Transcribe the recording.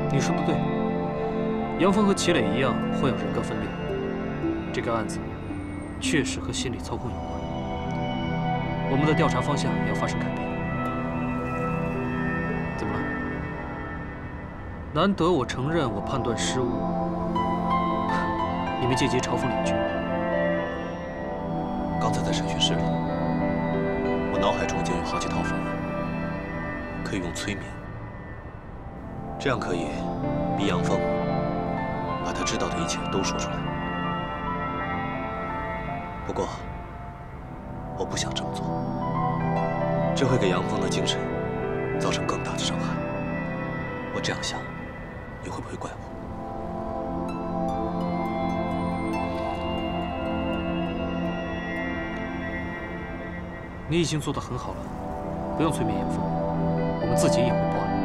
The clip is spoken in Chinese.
你说的对，杨峰和齐磊一样患有人格分裂，这个案子确实和心理操控有关。我们的调查方向也要发生改变。怎么了？难得我承认我判断失误，你们借机嘲讽两句。 刚才在审讯室里，我脑海中间有好几套方案，可以用催眠，这样可以逼杨峰把他知道的一切都说出来。不过，我不想这么做，这会给杨峰的精神造成更大的伤害。我这样想，你会不会怪我？ 你已经做得很好了，不用催眠杨峰，我们自己也会破案。